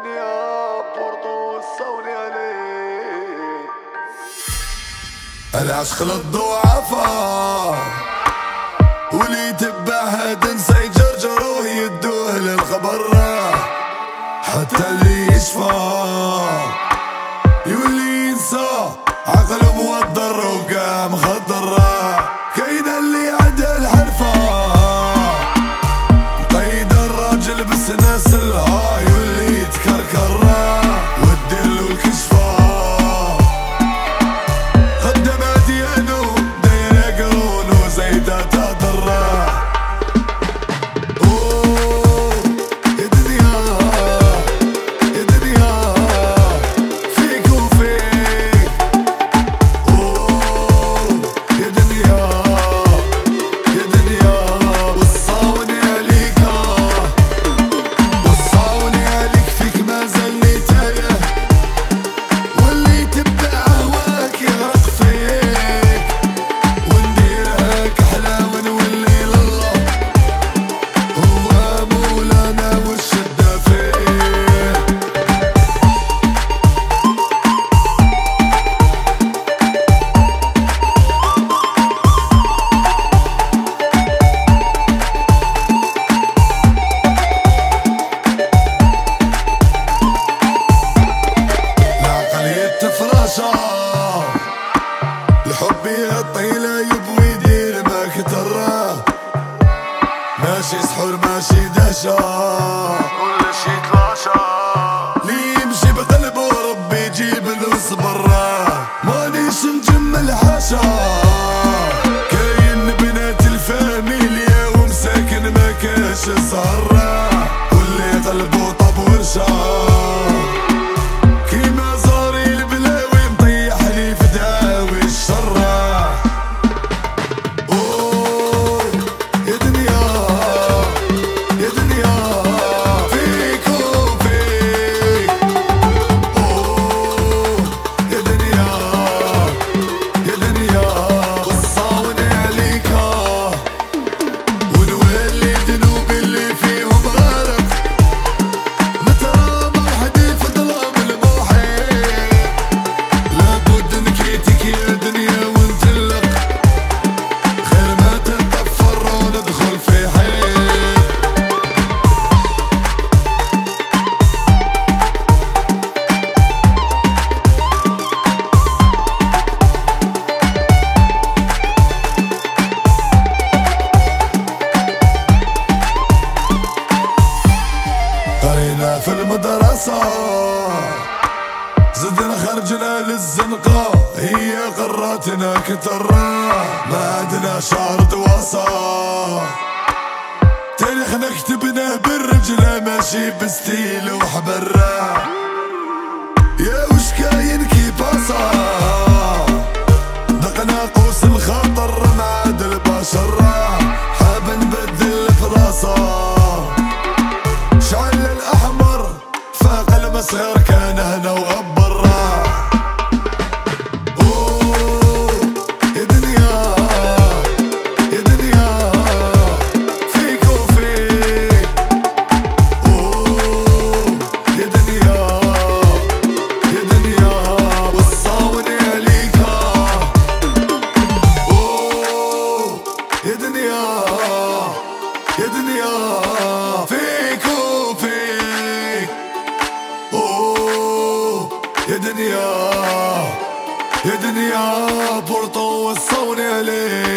دنيا بورتو وصوني عليه. العشق للضعفاء واللي يتبع هاد نسى يجرجروه يدوه للخبر، حتى اللي يشفى يولي ينسى عقله موضر وقع مخضر. كاين اللي عدا الحرفة قيد الراجل بس ناس الها يولي يتكركر وديرلو الكشفة. خدمات ديالو دايرة قرون وزايدة تهضر. لحبي الطيلة يبغي يدير ما كتره، ماشي سحور ماشي دهشة كل شي تلاشى. لي يمشي بقلبه ربي يجيب له صبر، مانيش نجمل حاشا. كاين بنات الفاميليا ومساكن ما كاش سهرة، واللي قلبه طاب ورشا في المدرسة، زدنا خرجنا للزنقة هي قراتنا كترة، ما عندنا شعر دواسة. تاريخنا كتبناه بالرجلة ماشي بستيل وحبرة. يا وش كاين كيباسة دقنا قوس الخطر معاد البشر، حاب نبدل فراسة. صغير كان هنا وغبر. يا دنيا يا دنيا فيك وفيك. يا دنيا يا دنيا وصاوني عليكا. يا دنيا يا دنيا فيك وفيك. يا دنيا يا دنيا بورتو وصوني عليك.